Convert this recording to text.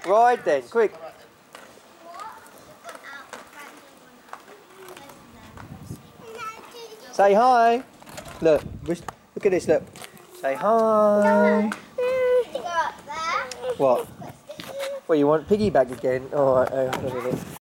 Ride then, quick. Say hi. Look at this, look. Say hi. What? What, you want piggyback again? Alright, look at it.